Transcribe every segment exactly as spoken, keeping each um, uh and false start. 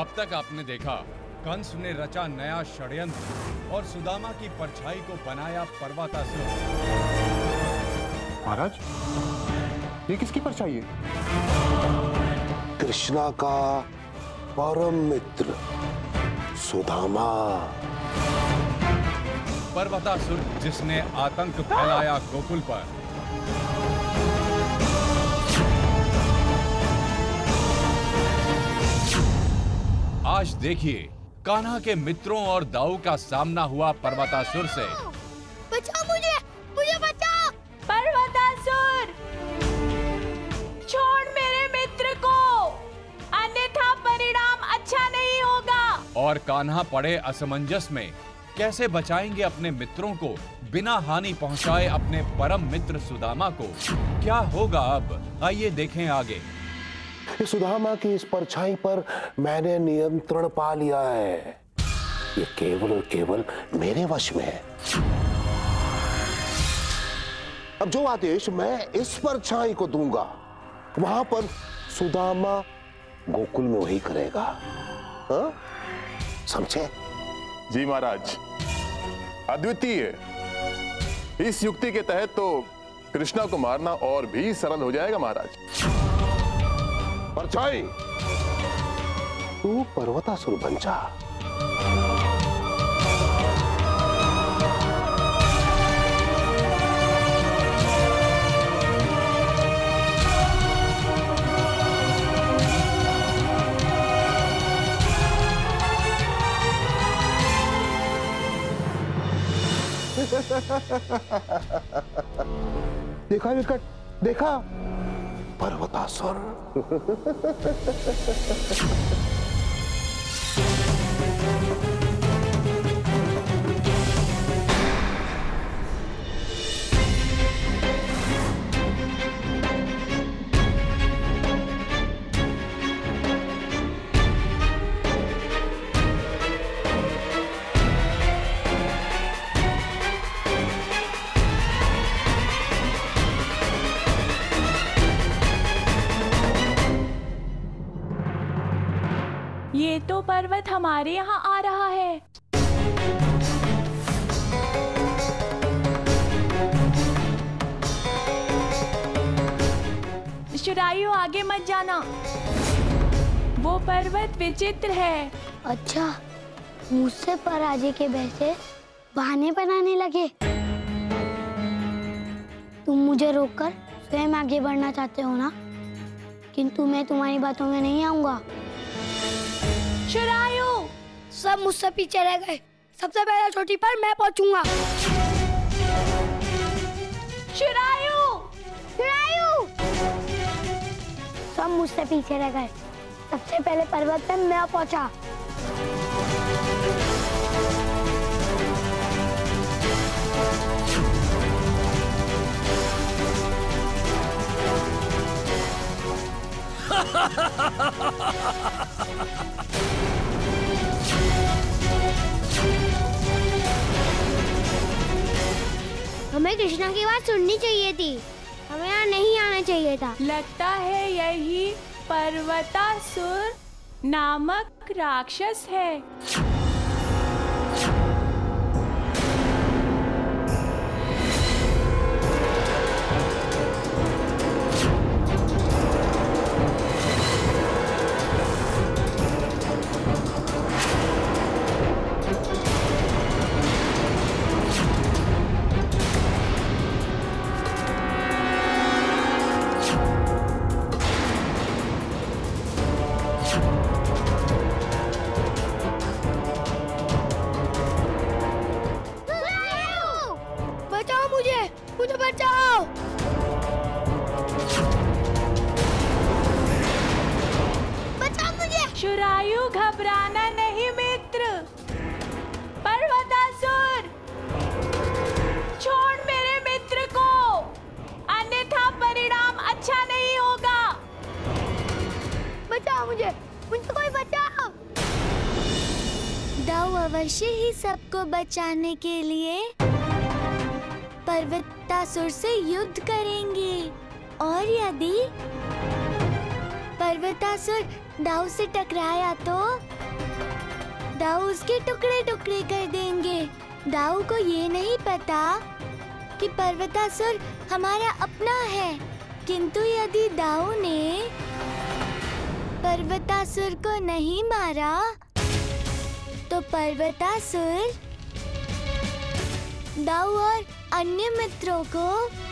अब तक आपने देखा कंस ने रचा नया षड्यंत्र और सुदामा की परछाई को बनाया पर्वतासुर। महाराज, ये किसकी परछाई है? कृष्णा का परम मित्र सुदामा। पर्वतासुर जिसने आतंक फैलाया गोकुल पर। आज देखिए कान्हा के मित्रों और दाऊ का सामना हुआ पर्वतासुर से। बचाओ मुझे, मुझे बचाओ। पर्वतासुर, छोड़ मेरे मित्र को, अन्यथा परिणाम अच्छा नहीं होगा। और कान्हा पड़े असमंजस में, कैसे बचाएंगे अपने मित्रों को बिना हानि पहुंचाए अपने परम मित्र सुदामा को। क्या होगा अब, आइए देखें आगे। सुदामा की इस परछाई पर मैंने नियंत्रण पा लिया है। ये केवल और केवल मेरे वश में है। अब जो आदेश मैं इस परछाई को दूंगा, वहां पर सुदामा गोकुल में वही करेगा। हाँ? समझे? जी महाराज, अद्वितीय। इस युक्ति के तहत तो कृष्णा को मारना और भी सरल हो जाएगा महाराज। परछाई, तू पर्वतासुर बन जा। देखा विकट, देखा पर्वतासुर। ये तो पर्वत हमारे यहाँ आ रहा है। शुरायु, आगे मत जाना, वो पर्वत विचित्र है। अच्छा, मुझसे पराजय के वैसे बहाने बनाने लगे। तुम मुझे रोककर स्वयं आगे बढ़ना चाहते हो ना? किंतु मैं तुम्हारी बातों में नहीं आऊंगा। शुरायु, सब मुझसे पीछे रह गए। सबसे पहले चोटी पर मैं पहुंचूंगा। शुरायु, शुरायु, सब मुझसे पीछे रह गए। सबसे पहले पर्वत पर मैं पहुंचा। हमें कृष्णा की बात सुननी चाहिए थी, हमें यहाँ नहीं आना चाहिए था। लगता है यही पर्वतासुर नामक राक्षस है। मुझे बचाओ। बचाओ मुझे। शुरायु, घबराना नहीं मित्र। पर्वतासुर, छोड़ मेरे मित्र को, अन्यथा परिणाम अच्छा नहीं होगा। बचाओ मुझे, मुझे कोई बचाओ। दाऊ अवश्य ही सबको बचाने के लिए पर्वतासुर से युद्ध करेंगे, और यदि पर्वतासुर दाऊ से टकराया तो दाऊ उसके टुकड़े टुकड़े कर देंगे। दाऊ को ये नहीं पता कि पर्वतासुर हमारा अपना है, किंतु यदि दाऊ ने पर्वतासुर को नहीं मारा तो पर्वतासुर दाऊ और अन्य मित्रों को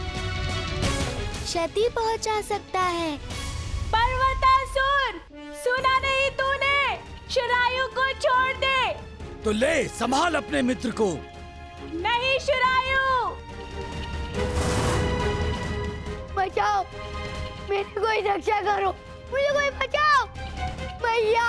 क्षति पहुंचा सकता है। पर्वतासुर, सुना नहीं तूने? शुरायु को छोड़ दे। तो ले संभाल अपने मित्र को। नहीं शुरायु। बचाओ, मेरी कोई रक्षा करो, मुझे कोई बचाओ भैया।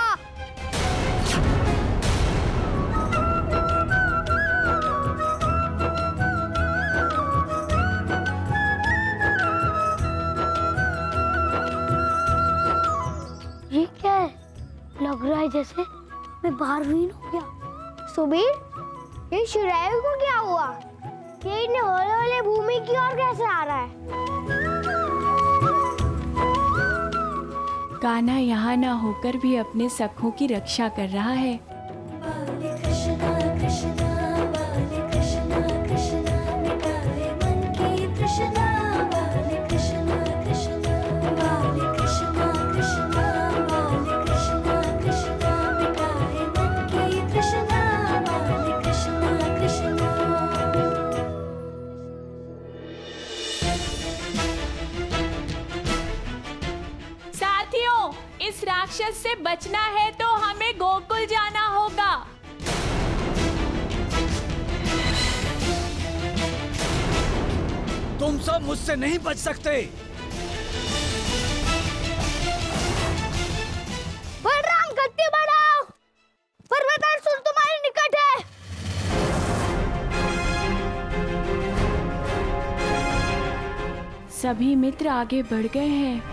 ये क्या है? लग रहा है जैसे मैं बाहर विलीन हो गया। सुबीर, ये शुरायु को क्या हुआ? ये इतने हौले हौले भूमि की ओर कैसे आ रहा है? कान्हा यहाँ न होकर भी अपने सखों की रक्षा कर रहा है। इस राक्षस से बचना है तो हमें गोकुल जाना होगा। तुम सब मुझसे नहीं बच सकते। बलराम, गति बढ़ाओ, पर्वतासुर तुम्हारे निकट है। सभी मित्र आगे बढ़ गए हैं।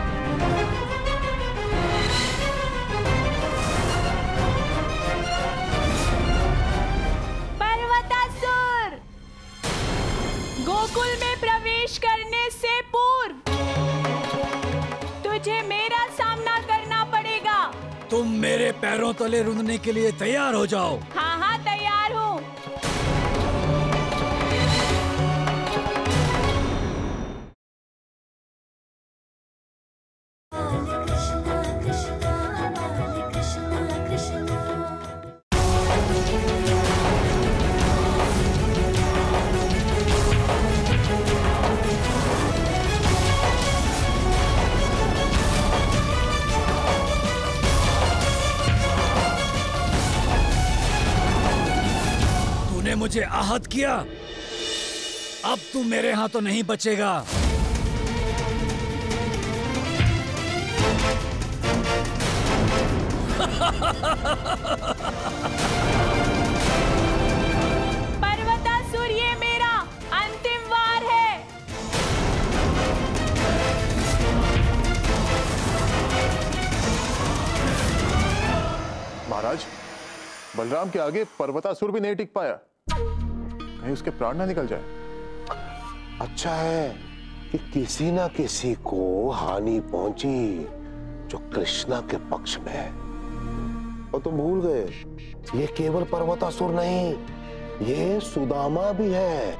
गोकुल में प्रवेश करने से पूर्व तुझे मेरा सामना करना पड़ेगा। तुम मेरे पैरों तले रुंधने के लिए तैयार हो जाओ। हाँ हाँ तैयार हूँ। मुझे आहत किया, अब तू मेरे हाथों नहीं बचेगा। पर्वतासुर, ये मेरा अंतिम वार है। महाराज, बलराम के आगे पर्वतासुर भी नहीं टिक पाया, कहीं उसके प्राण ना निकल जाए। अच्छा है कि किसी ना किसी को हानि पहुंची जो कृष्णा के पक्ष में है। और तुम भूल गए, ये केवल पर्वतासुर नहीं, ये सुदामा भी है।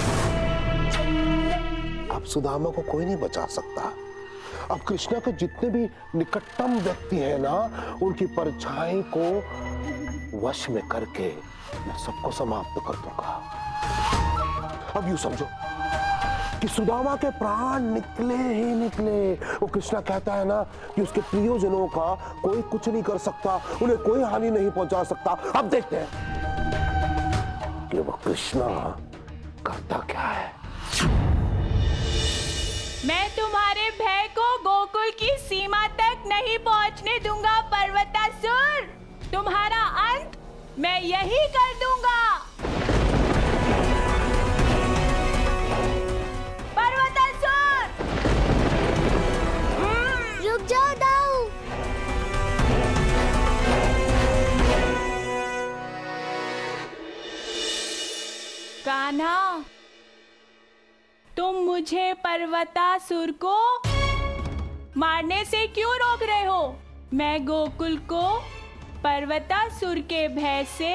अब सुदामा को कोई नहीं बचा सकता। अब कृष्णा के जितने भी निकटतम व्यक्ति हैं ना, उनकी परछाई को वश में करके मैं सबको समाप्त कर दूंगा। अब यूं समझो कि सुदामा के प्राण निकले ही निकले। वो कृष्णा कहता है ना कि उसके प्रियजनों का कोई कुछ नहीं कर सकता, उन्हें कोई हानि नहीं पहुंचा सकता। अब देखते हैं कि वो कृष्णा करता क्या है। मैं तुम्हारे भय को गोकुल की सीमा तक नहीं पहुंचने दूंगा पर्वतासुर। तुम्हारा अंत मैं यही कर दूंगा। पर्वतासुर, रुक जाओ दाऊ। कान्हा, तुम मुझे पर्वतासुर को मारने से क्यों रोक रहे हो? मैं गोकुल को पर्वतासुर के भय से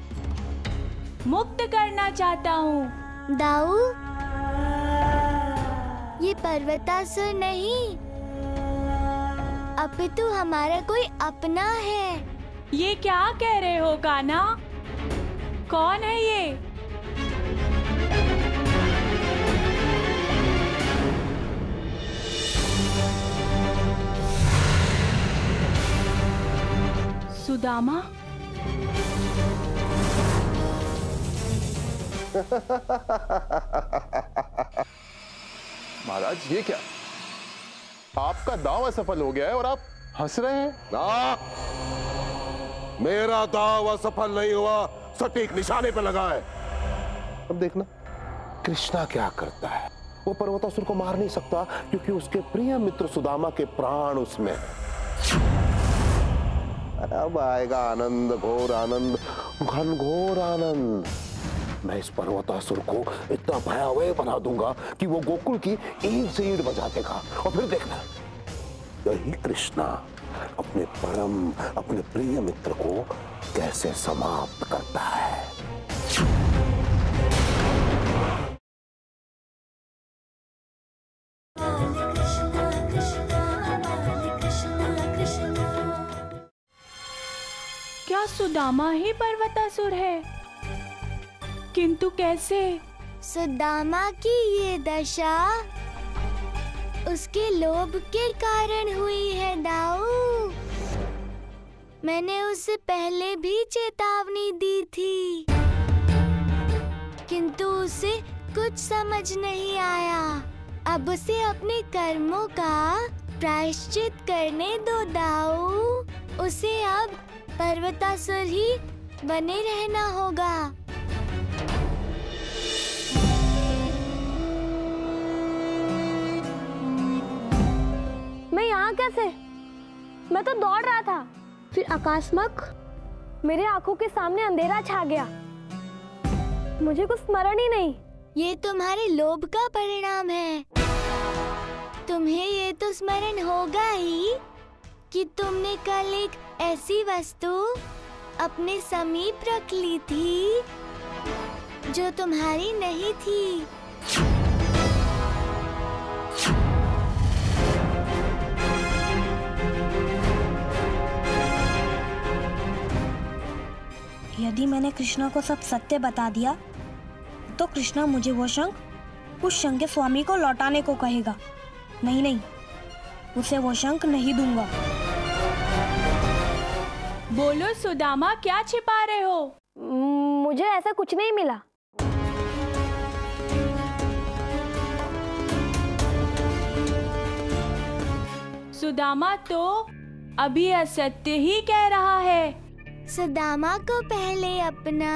मुक्त करना चाहता हूँ। दाऊ, ये पर्वतासुर नहीं, अपितु हमारा कोई अपना है। ये क्या कह रहे हो कान्हा? कौन है ये? सुदामा? महाराज ये क्या, आपका दाव असफल हो गया है और आप हंस रहे हैं? ना, मेरा दाव असफल नहीं हुआ, सटीक निशाने पे लगा है। अब देखना कृष्णा क्या करता है। वो पर्वतासुर को मार नहीं सकता क्योंकि उसके प्रिय मित्र सुदामा के प्राण उसमें है। अब आएगा आनंद, घोर आनंद, घनघोर आनंद। मैं इस पर्वतासुर को इतना भयावह बना दूंगा कि वो गोकुल की ईंट से ईंट बजा देगा। और फिर देखना, यही कृष्णा अपने परम, अपने प्रिय मित्र को कैसे समाप्त करता है। क्या सुदामा ही पर्वतासुर है? किंतु कैसे? सुदामा की ये दशा उसके लोभ के कारण हुई है दाऊ। मैंने उसे पहले भी चेतावनी दी थी, किंतु उसे कुछ समझ नहीं आया। अब उसे अपने कर्मों का प्रायश्चित करने दो दाऊ। उसे अब पर्वतासुर ही बने रहना होगा। मैं यहाँ कैसे? मैं तो दौड़ रहा था, फिर अकस्मात मेरे आंखों के सामने अंधेरा छा गया। मुझे कुछ स्मरण ही नहीं। ये तुम्हारे लोभ का परिणाम है। तुम्हें ये तो स्मरण होगा ही कि तुमने कल एक ऐसी वस्तु अपने समीप रख ली थी जो तुम्हारी नहीं थी। यदि मैंने कृष्णा को सब सत्य बता दिया तो कृष्णा मुझे वो शंख उस शंख के स्वामी को लौटाने को कहेगा। नहीं नहीं, उसे वो शंख नहीं दूंगा। बोलो सुदामा, क्या छिपा रहे हो? मुझे ऐसा कुछ नहीं मिला। सुदामा तो अभी असत्य ही कह रहा है। सुदामा को पहले अपना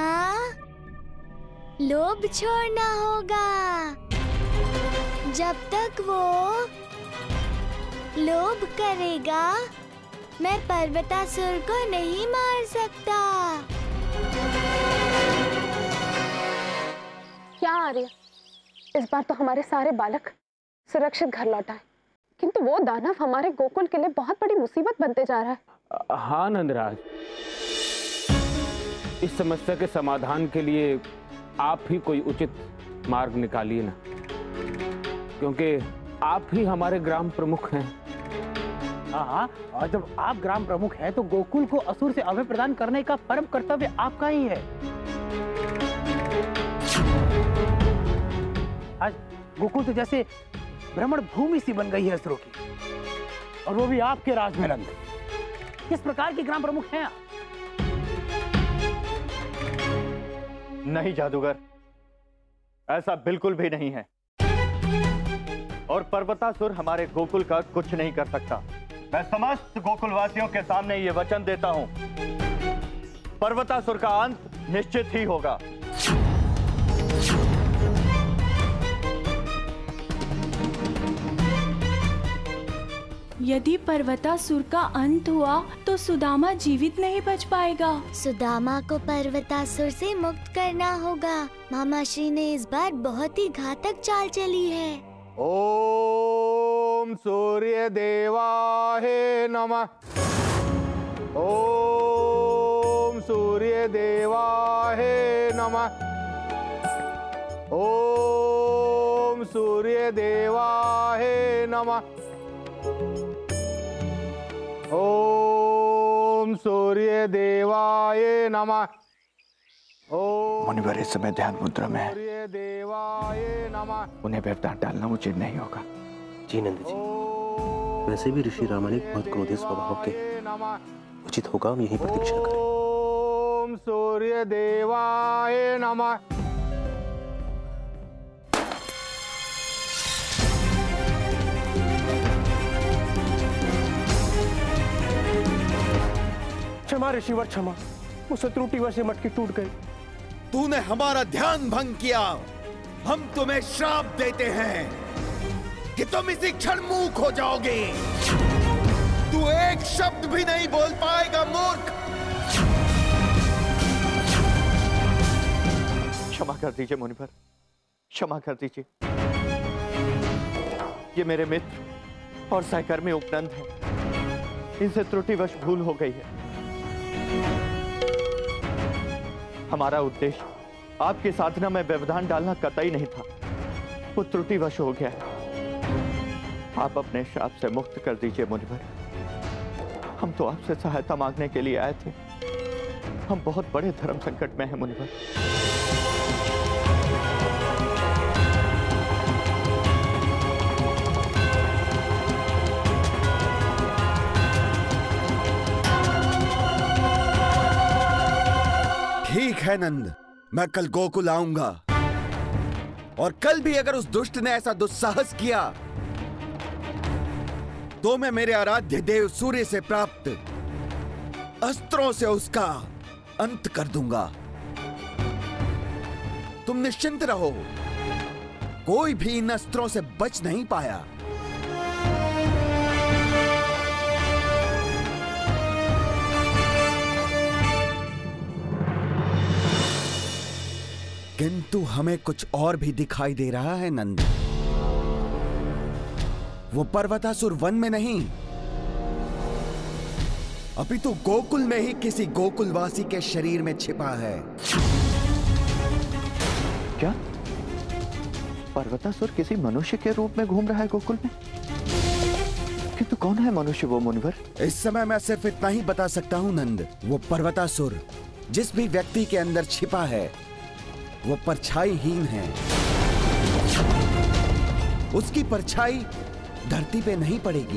लोभ छोड़ना होगा। जब तक वो लोभ करेगा, मैं पर्वतासुर को नहीं मार सकता। क्या आर्य, इस बार तो हमारे सारे बालक सुरक्षित घर लौट आए, किंतु वो दानव हमारे गोकुल के लिए बहुत बड़ी मुसीबत बनते जा रहा है। हाँ नंदराज, इस समस्या के समाधान के लिए आप ही कोई उचित मार्ग निकालिए ना, क्योंकि आप ही हमारे ग्राम प्रमुख हैं। हाँ, और जब आप ग्राम प्रमुख हैं तो गोकुल को असुर से अभय प्रदान करने का परम कर्तव्य आपका ही है। आज गोकुल तो जैसे भ्रमण भूमि सी बन गई है असुरों की, और वो भी आपके राज में नंद। किस प्रकार के ग्राम प्रमुख हैं आप? नहीं जादूगर, ऐसा बिल्कुल भी नहीं है, और पर्वतासुर हमारे गोकुल का कुछ नहीं कर सकता। मैं समस्त गोकुलवासियों के सामने ये वचन देता हूं, पर्वतासुर का अंत निश्चित ही होगा। यदि पर्वतासुर का अंत हुआ तो सुदामा जीवित नहीं बच पाएगा। सुदामा को पर्वतासुर से मुक्त करना होगा। मामा श्री ने इस बार बहुत ही घातक चाल चली है। ओम सूर्य देवाय नमः। ओम सूर्य देवाय नमः। ओम सूर्य देवाय नमः। ओम सूर्य देवाय नमः। मुनिवर इस समय ध्यान मुद्रा में है, देवाय नमः। उन्हें व्यवधान डालना उचित नहीं होगा। जी नंद जी, वैसे भी ऋषि रामानिक बहुत क्रोधी स्वभाव के, उचित होगा हम यहीं प्रतीक्षा करें। ओम सूर्य देवाय नमः। क्षमा ऋषिवर क्षमा, मुझसे त्रुटिवश ये मटकी टूट गई। तूने हमारा ध्यान भंग किया। हम तुम्हें श्राप देते हैं कि तुम इसी क्षण मूक हो जाओगे। तू एक शब्द भी नहीं बोल पाएगा मूर्ख। क्षमा कर दीजिए मुनिवर, क्षमा कर दीजिए। ये मेरे मित्र और सहकर्मी उपनंद हैं। इनसे त्रुटिवश भूल हो गई है। हमारा उद्देश्य आपकी साधना में व्यवधान डालना कतई नहीं था, वो त्रुटिवश हो गया है। आप अपने श्राप से मुक्त कर दीजिए मुनिवर। हम तो आपसे सहायता मांगने के लिए आए थे। हम बहुत बड़े धर्म संकट में हैं मुनिवर। ठीक है नंद, मैं कल गोकुल आऊंगा, और कल भी अगर उस दुष्ट ने ऐसा दुस्साहस किया तो मैं मेरे आराध्य देव सूर्य से प्राप्त अस्त्रों से उसका अंत कर दूंगा। तुम निश्चिंत रहो, कोई भी इन अस्त्रों से बच नहीं पाया। किंतु हमें कुछ और भी दिखाई दे रहा है नंद। वो पर्वतासुर वन में नहीं, अपितु तो गोकुल में ही किसी गोकुलवासी के शरीर में छिपा है। क्या पर्वतासुर किसी मनुष्य के रूप में घूम रहा है गोकुल में? किंतु कौन है मनुष्य वो मुनिवर? इस समय मैं सिर्फ इतना ही बता सकता हूं नंद। वो पर्वतासुर जिस भी व्यक्ति के अंदर छिपा है वो परछाईहीन है। उसकी परछाई धरती पे नहीं पड़ेगी।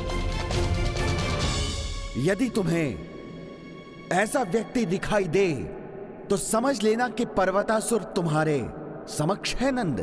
यदि तुम्हें ऐसा व्यक्ति दिखाई दे तो समझ लेना कि पर्वतासुर तुम्हारे समक्ष है नंद।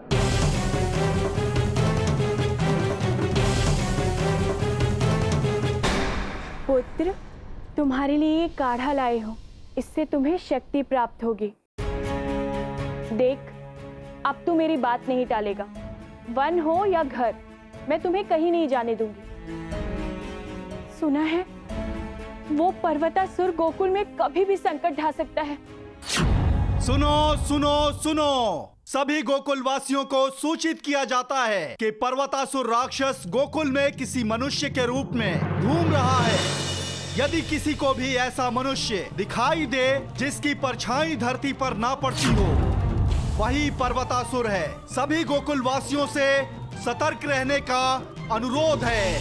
पुत्र, तुम्हारे लिए एक काढ़ा लाए हो, इससे तुम्हें शक्ति प्राप्त होगी। देख, अब तू मेरी बात नहीं टालेगा। वन हो या घर, मैं तुम्हें कहीं नहीं जाने दूंगी। सुना है वो पर्वतासुर गोकुल में कभी भी संकट ढा सकता है। सुनो सुनो सुनो, सभी गोकुल वासियों को सूचित किया जाता है कि पर्वतासुर राक्षस गोकुल में किसी मनुष्य के रूप में घूम रहा है। यदि किसी को भी ऐसा मनुष्य दिखाई दे जिसकी परछाई धरती पर ना पड़ती हो, वही पर्वतासुर है। सभी गोकुल वासियों से सतर्क रहने का अनुरोध है।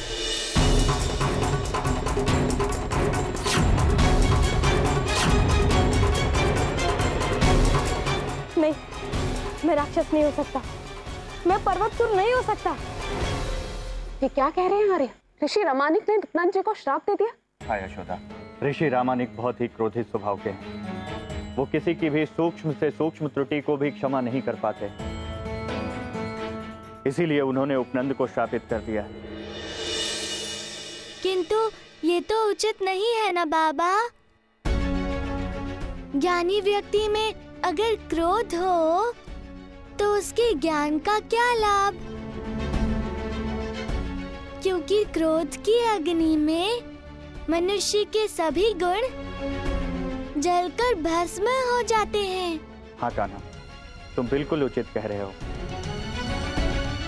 नहीं, मैं राक्षस नहीं हो सकता, मैं पर्वतसुर नहीं हो सकता। ये क्या कह रहे हैं आर्य? ऋषि रामानिक ने नंद जी को श्राप दे दिया? हाँ यशोदा, ऋषि रामानिक बहुत ही क्रोधित स्वभाव के हैं। वो किसी की भी सूक्ष्म से सूक्ष्म त्रुटि को भी क्षमा नहीं कर पाते, इसीलिए उन्होंने उपनंद को श्रापित कर दिया। किंतु ये तो उचित नहीं है ना बाबा। ज्ञानी व्यक्ति में अगर क्रोध हो तो उसके ज्ञान का क्या लाभ? क्योंकि क्रोध की अग्नि में मनुष्य के सभी गुण जलकर भस्म हो जाते हैं। हाँ कान्हा, तुम बिल्कुल उचित कह रहे हो।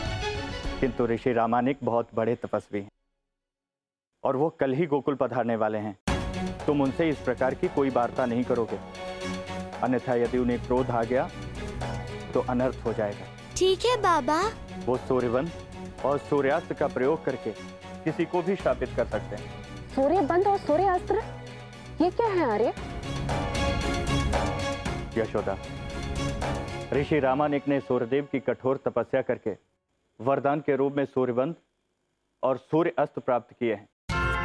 किंतु ऋषि रामानिक बहुत बड़े तपस्वी हैं और वो कल ही गोकुल पधारने वाले हैं। तुम उनसे इस प्रकार की कोई वार्ता नहीं करोगे, अन्यथा यदि उन्हें क्रोध आ गया तो अनर्थ हो जाएगा। ठीक है बाबा। वो सूर्यवंश और सूर्यास्त का प्रयोग करके किसी को भी शापित कर सकते हैं। सूर्यबंध और सूर्यास्त्र, ये क्या है आर्य? यशोदा, ऋषि रामानिक ने सूर्यदेव की कठोर तपस्या करके वरदान के रूप में सूर्यबंध और सूर्य अस्त्र प्राप्त किए हैं,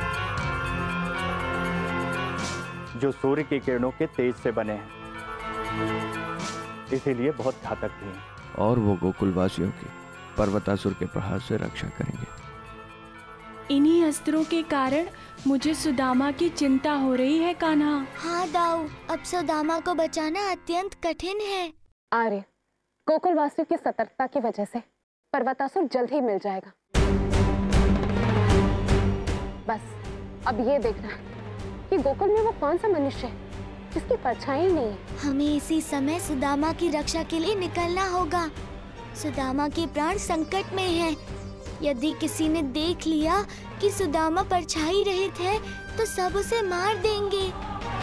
जो सूर्य की किरणों के तेज से बने हैं, इसीलिए बहुत घातक भी हैं। और वो गोकुलवासियों की पर्वतासुर के प्रहार से रक्षा करेंगे। इन्हीं अस्त्रों के कारण मुझे सुदामा की चिंता हो रही है कान्हा। हाँ दाऊ, अब सुदामा को बचाना अत्यंत कठिन है। आर्य, गोकुलवासियों की सतर्कता की वजह से पर्वतासुर जल्द ही मिल जाएगा। बस अब ये देखना है कि गोकुल में वो कौन सा मनुष्य है जिसकी परछाई नहीं है। हमें इसी समय सुदामा की रक्षा के लिए निकलना होगा। सुदामा के प्राण संकट में हैं। यदि किसी ने देख लिया कि सुदामा परछाई रहित है तो सब उसे मार देंगे।